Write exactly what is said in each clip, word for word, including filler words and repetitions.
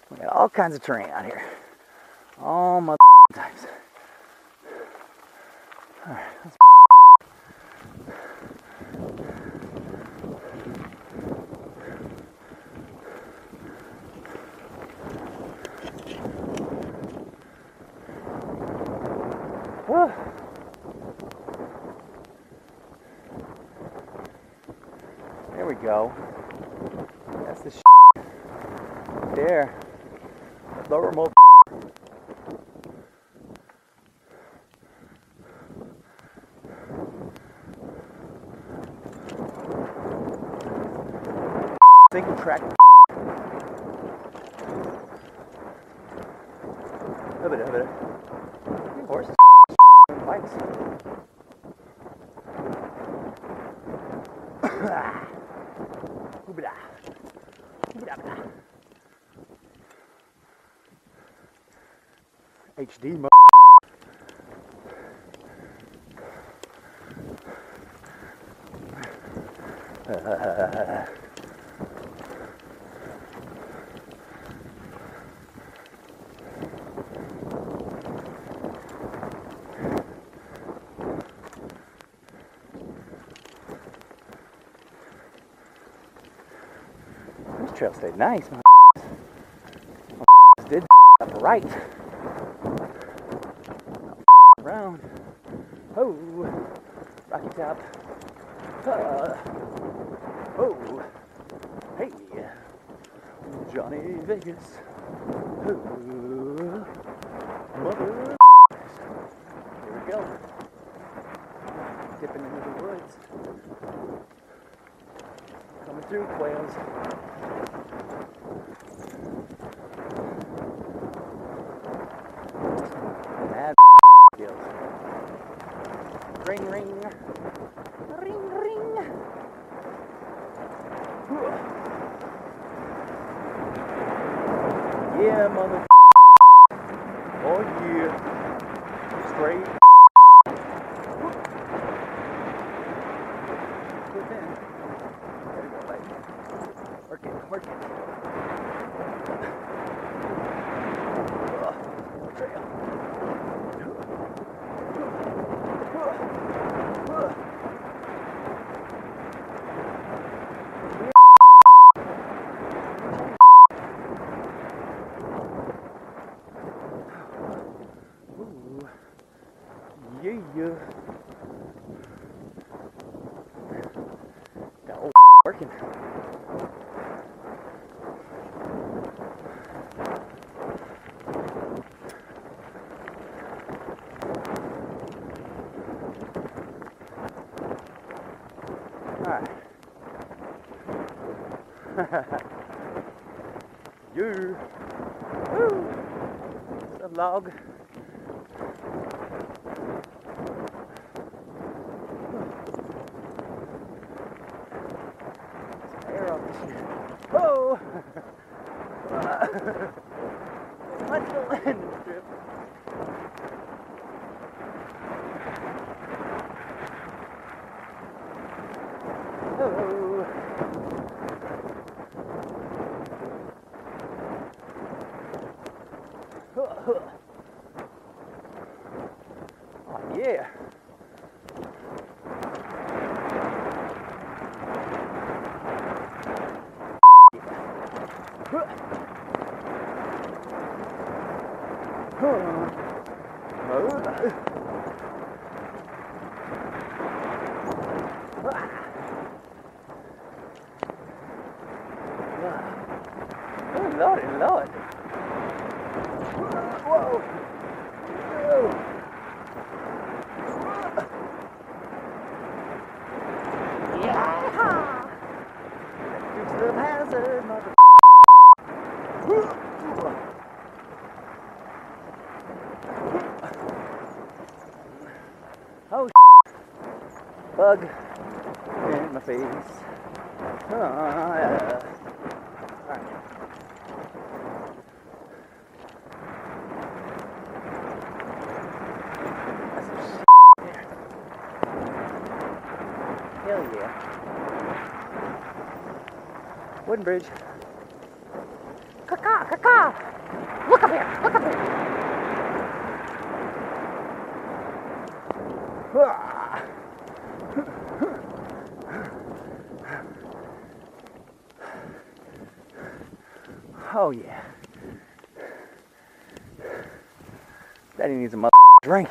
We got all kinds of terrain out here. All mother times. Alright, let's Whoa. There we go. That's the shit. There. Lower most. Single track. A bit, a bit. Horses. Bikes. H D mode. Uh, this trail stayed nice. My did up right. Around. Oh, Rocky Top. Uh, oh, hey, Johnny Vegas. Oh, mother. Here we go. Dipping into the woods. Coming through, quails. Mad skills. Ring, ring. Ring, ring. Yeah, mother. Oh, yeah. Straight. Good then. There we go, baby. Work it, work it. Uh, trail. Yeah, yeah. Got old working. Alright. You. Woo. What's up, log? Oh! What's the landing strip? Oh! Oh yeah! Oh, Lordy, Lord. Whoa. Whoa. Yeah. Dukes of Hazzard, mother. Oh, bug in my face. Oh, yeah. All right. That's some shit there. Hell yeah. Wooden bridge. caw, caw, caw. Look up here, look up here. Ah. Oh yeah. Daddy needs a mother drink.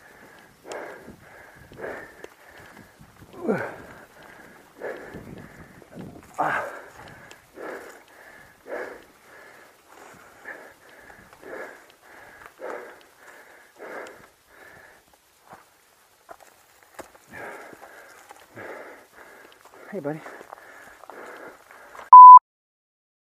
Ah. Hey buddy.